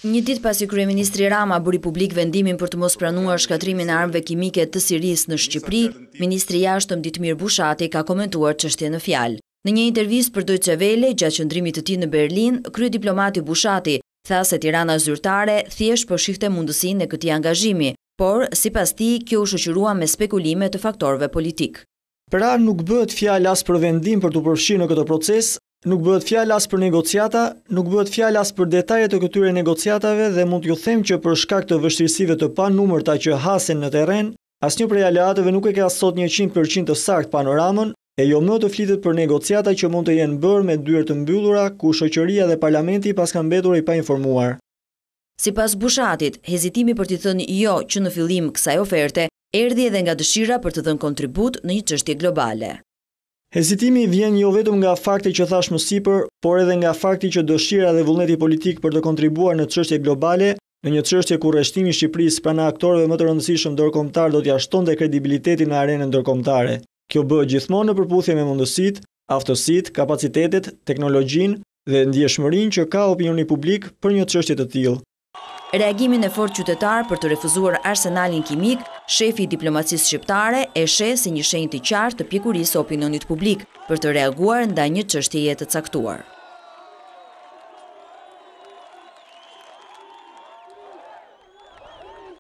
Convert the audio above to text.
Një ditë pasi kryeministri Rama bëri publik vendimin për të mos pranuar shkatrimin e armëve kimike të Sirisë në Shqipëri, ministri i jashtëm Ditmir Bushati ka komentuar çështjen në fjalë. Në një intervistë për Deutsche Welle gjatë qëndrimit të tij në Berlin, kryediplomati Bushati tha se Tirana zyrtare thjesht po shihte mundësinë e këtij angazhimi, por sipas tij kjo u shoqërua me spekulime të faktorëve politik. Pra nuk bëhet fjalë as për vendim për të përfshirë në këtë proces. Nuk bëhet fjalë as për negociata, nuk bëhet fjalë as për detajet të këtyre negociatave dhe mund t'ju them që për shkak të vështirësive të panumërta që hasen në terren, asnjë prej aleatëve nuk e ka sot 100% të saktë panoramën, e jo më të flitet për negociata që mund të jenë bërë me dyert të mbyllura, ku shoqëria dhe parlamenti pas kanë mbetur i painformuar. Sipas Bushatit, hezitimi për t'i thënë jo që në fillim kësaj oferte erdhi edhe nga dëshira për të dhënë kontribut në një çështje globale. Hezitimi vjen jo vetëm nga fakti që thash më sipër, por edhe nga fakti që dëshira dhe vullneti politik për të kontribuar në çështje globale, në një çështje ku rreshtimi i Shqipërisë pranë aktorëve më të rëndësishëm ndërkombëtar do t'ia shtonte kredibilitetin në arenën ndërkombëtare. Kjo bëhet gjithmonë në përputhje me mundësitë, aftësitë, kapacitetet, teknologjinë dhe ndjeshmërinë që ka opinioni publik për një çështje të tillë. Reagimin e fortë qytetar për të refuzuar arsenalin kimik, shefi i diplomacisë shqiptare e sheh si një shenjë të qartë të pjekurisë së opinionit publik për të reaguar ndaj një çështjeje të caktuar.